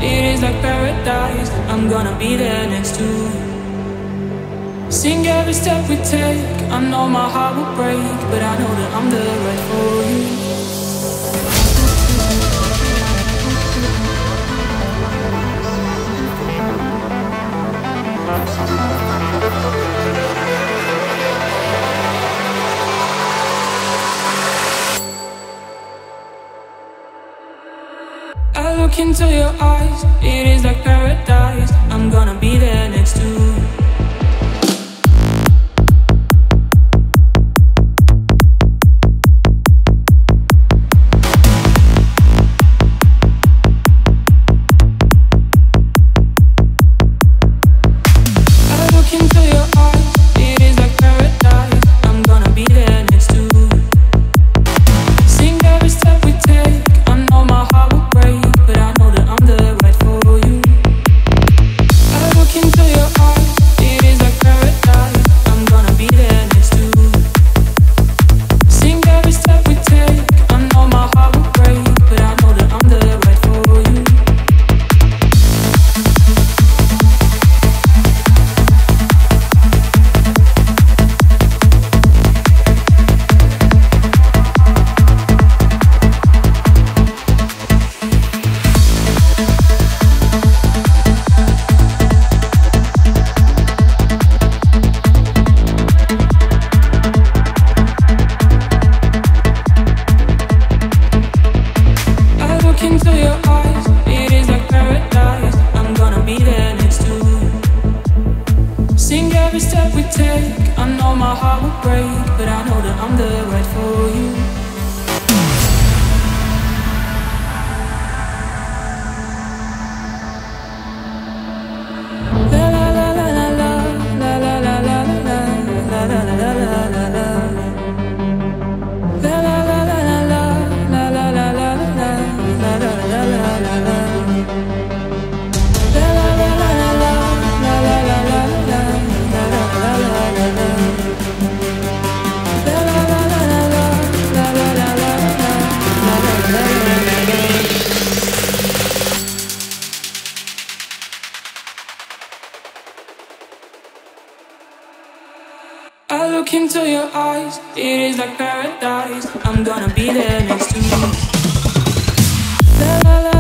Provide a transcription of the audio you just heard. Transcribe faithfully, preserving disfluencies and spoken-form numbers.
it is like paradise. I'm gonna be there next to you. Sing every step we take. I know my heart will break, but I know that I'm the right for you. I look into your eyes, it is like paradise. I'm gonna be there next to you. I look into your eyes, it is like paradise. I'm gonna be there next to you. La, la, la.